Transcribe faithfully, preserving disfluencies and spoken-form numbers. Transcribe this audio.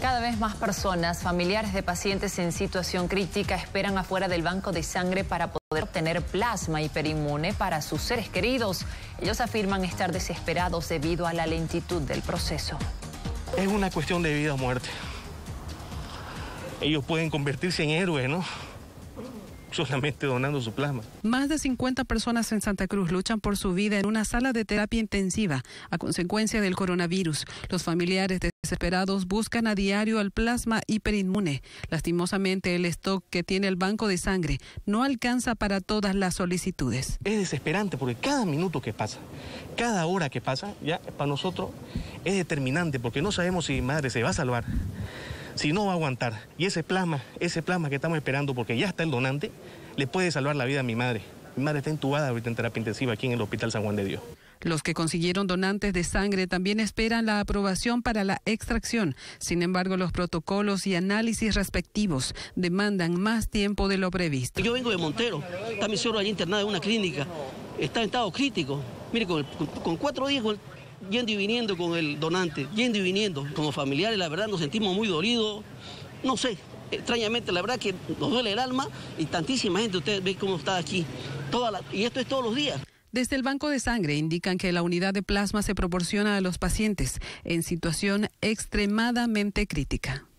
Cada vez más personas, familiares de pacientes en situación crítica, esperan afuera del banco de sangre para poder obtener plasma hiperinmune para sus seres queridos. Ellos afirman estar desesperados debido a la lentitud del proceso. Es una cuestión de vida o muerte. Ellos pueden convertirse en héroes, ¿no? Solamente donando su plasma. Más de cincuenta personas en Santa Cruz luchan por su vida en una sala de terapia intensiva a consecuencia del coronavirus. Los familiares desesperados buscan a diario el plasma hiperinmune. Lastimosamente, el stock que tiene el banco de sangre no alcanza para todas las solicitudes. Es desesperante porque cada minuto que pasa, cada hora que pasa, ya para nosotros es determinante porque no sabemos si mi madre se va a salvar, si no va a aguantar. Y ese plasma, ese plasma que estamos esperando, porque ya está el donante, le puede salvar la vida a mi madre. Mi madre está entubada ahorita en terapia intensiva aquí en el Hospital San Juan de Dios. Los que consiguieron donantes de sangre también esperan la aprobación para la extracción. Sin embargo, los protocolos y análisis respectivos demandan más tiempo de lo previsto. Yo vengo de Montero, está mi suegro allí internado en una clínica, está en estado crítico. Mire, con, el, con, con cuatro días con, yendo y viniendo con el donante, yendo y viniendo. Como familiares, la verdad, nos sentimos muy dolidos. No sé, extrañamente, la verdad que nos duele el alma y tantísima gente, ustedes ven cómo está aquí. Toda la, y esto es todos los días. Desde el banco de sangre indican que la unidad de plasma se proporciona a los pacientes en situación extremadamente crítica.